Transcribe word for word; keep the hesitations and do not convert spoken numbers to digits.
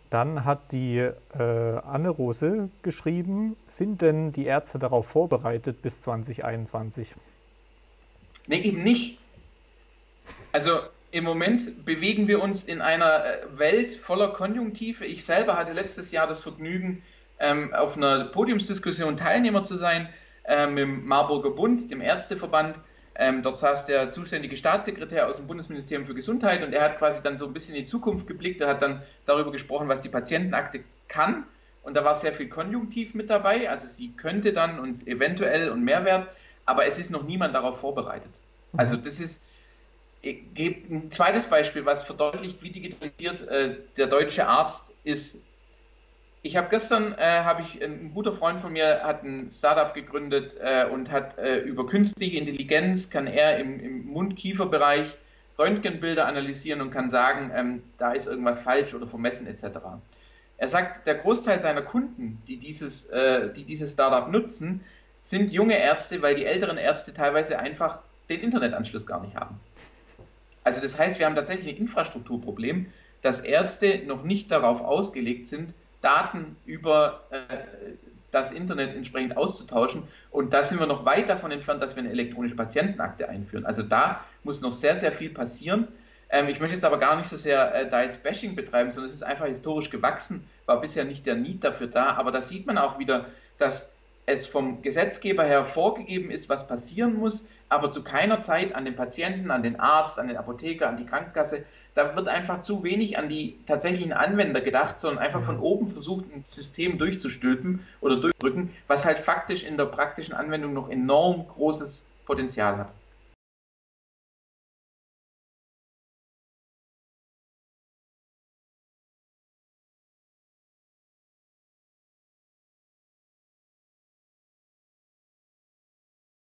Dann hat die äh, Anne-Rose geschrieben, sind denn die Ärzte darauf vorbereitet bis zwanzig einundzwanzig? Nee, eben nicht. Also im Moment bewegen wir uns in einer äh, Welt voller Konjunktive. Ich selber hatte letztes Jahr das Vergnügen, ähm, auf einer Podiumsdiskussion Teilnehmer zu sein, ähm, im Marburger Bund, dem Ärzteverband. Ähm, dort saß der zuständige Staatssekretär aus dem Bundesministerium für Gesundheit und er hat quasi dann so ein bisschen in die Zukunft geblickt. Er hat dann darüber gesprochen, was die Patientenakte kann. Und da war sehr viel Konjunktiv mit dabei. Also sie könnte dann und eventuell und Mehrwert, aber es ist noch niemand darauf vorbereitet. Also Mhm. das ist ich gebe ein zweites Beispiel, was verdeutlicht, wie digitalisiert äh, der deutsche Arzt ist. Ich habe gestern, äh, habe ich, ein guter Freund von mir hat ein Startup gegründet äh, und hat äh, über künstliche Intelligenz, kann er im, im Mund-Kiefer-Bereich Röntgenbilder analysieren und kann sagen, ähm, da ist irgendwas falsch oder vermessen et cetera. Er sagt, der Großteil seiner Kunden, die dieses, äh, die dieses Startup nutzen, sind junge Ärzte, weil die älteren Ärzte teilweise einfach den Internetanschluss gar nicht haben. Also das heißt, wir haben tatsächlich ein Infrastrukturproblem, dass Ärzte noch nicht darauf ausgelegt sind, Daten über äh, das Internet entsprechend auszutauschen. Und da sind wir noch weit davon entfernt, dass wir eine elektronische Patientenakte einführen. Also da muss noch sehr, sehr viel passieren. Ähm, ich möchte jetzt aber gar nicht so sehr äh, da jetzt Bashing betreiben, sondern es ist einfach historisch gewachsen, war bisher nicht der Need dafür da. Aber da sieht man auch wieder, dass es vom Gesetzgeber her vorgegeben ist, was passieren muss, aber zu keiner Zeit an den Patienten, an den Arzt, an den Apotheker, an die Krankenkasse. Da wird einfach zu wenig an die tatsächlichen Anwender gedacht, sondern einfach von Ja. oben versucht, ein System durchzustülpen oder durchdrücken, was halt faktisch in der praktischen Anwendung noch enorm großes Potenzial hat.